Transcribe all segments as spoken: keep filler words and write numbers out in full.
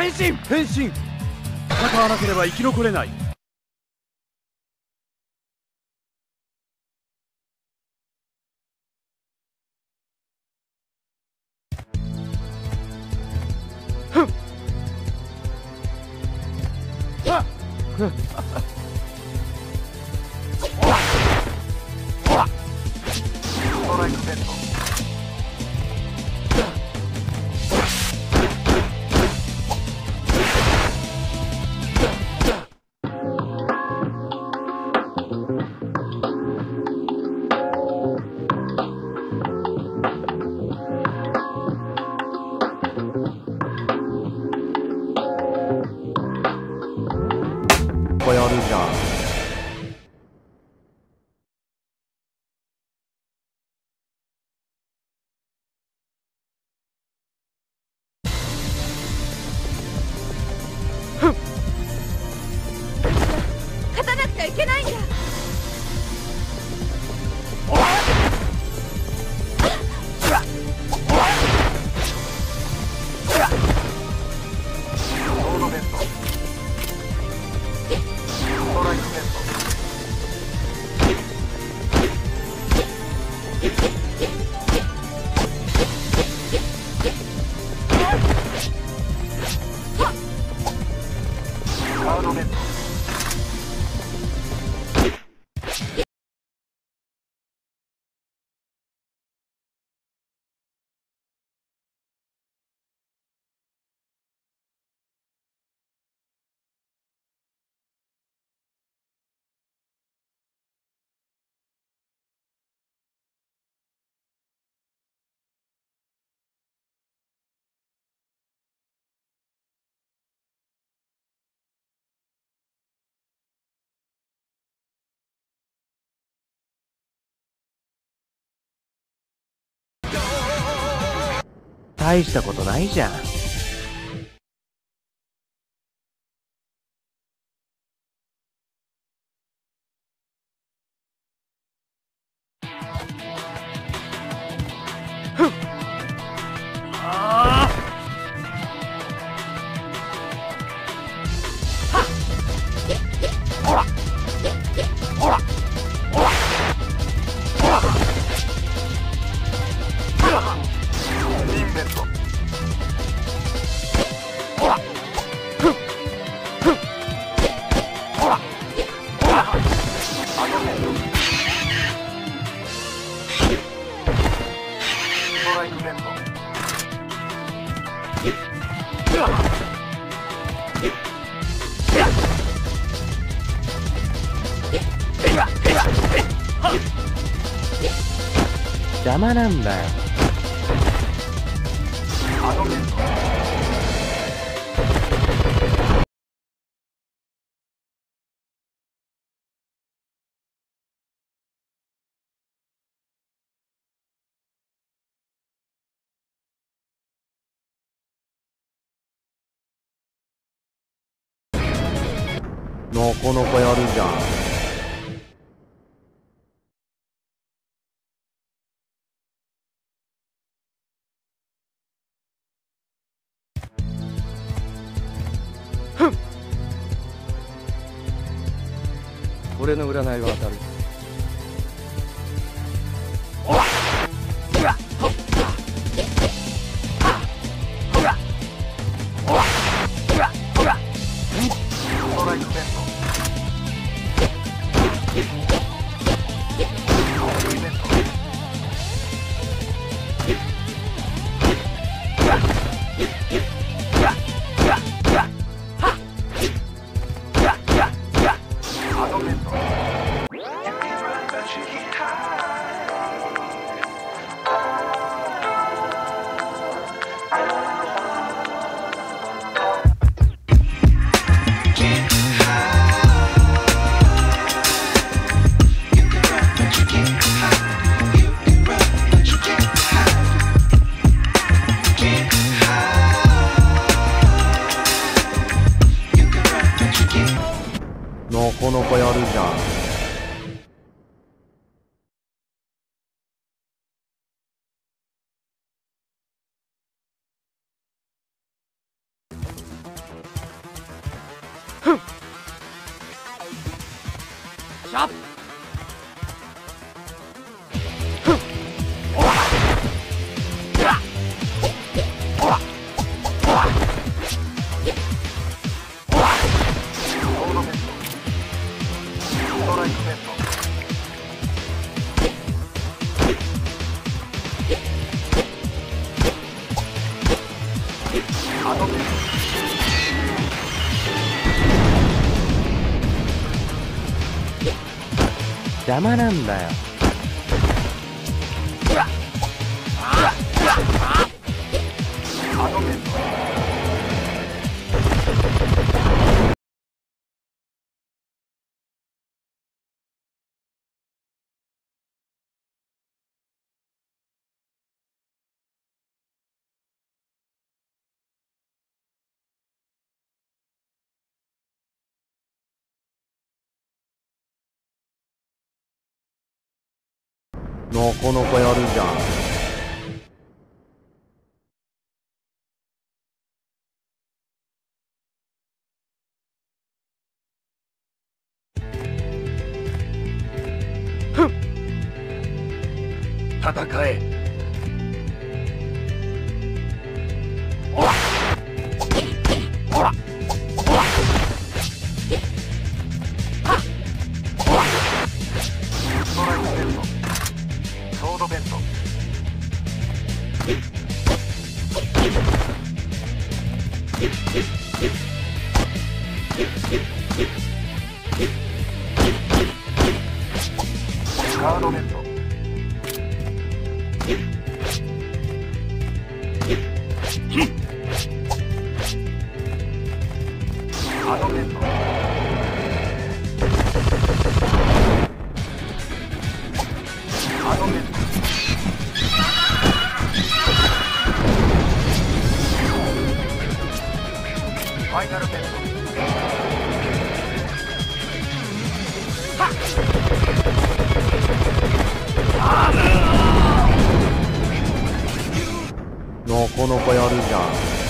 変身変身。戦わなければ生き残れない。ふっはっふっストライクベット。 やるじゃん。 勝たなくちゃいけないんだ。 大したことないじゃん。ふっあーはっほらほらほらほらほらインベット。 ほらふっふっほらほらアドメント。ストライクベット。 邪魔なんだよ。 アドメント。 なかなかやるじゃん。ふん俺の占いは当たる。おらほらほっほらほらほらほらストライクベット。 しゃ。 邪魔なんだよ。なかなかやるじゃん。 戦え。おらおらおらはっおらストライクベント、ソードベント。カードベント。アドベント。アドベント。ファイナルベント。 なかなかやるじゃん。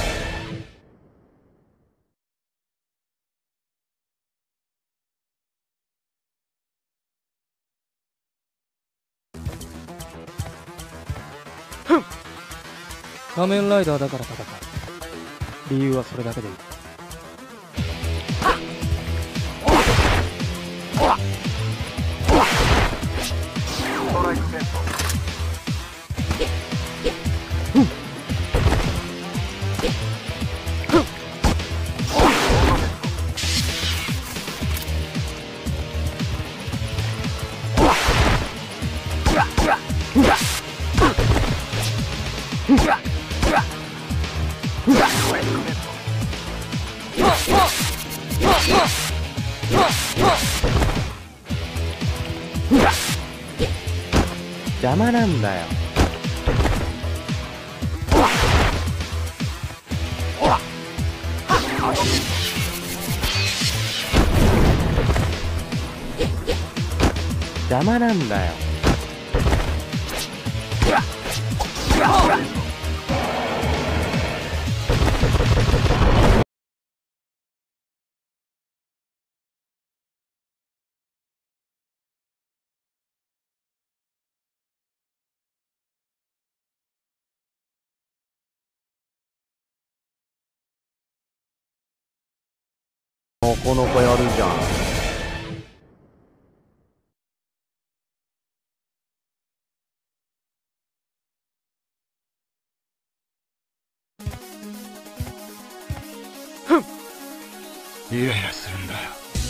仮面ライダーだから戦う。理由はそれだけでいい。 ストライクベント。 邪魔なんだよ。邪魔なんだよ。なかなかやるじゃん。 イライラするんだよ。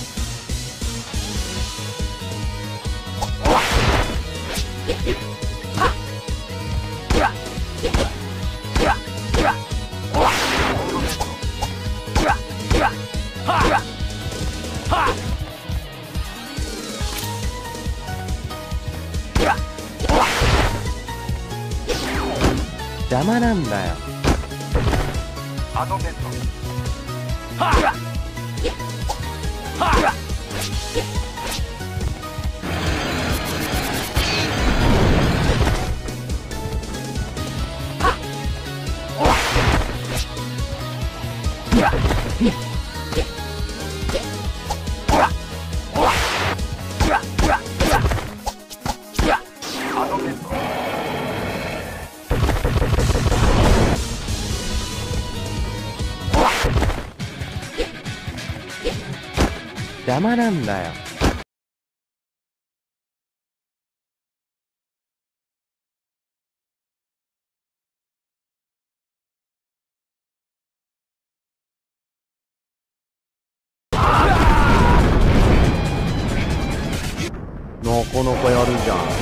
邪魔なんだよ。 アドベント。 おらの。 邪魔なんだよ。なかなかやるじゃん。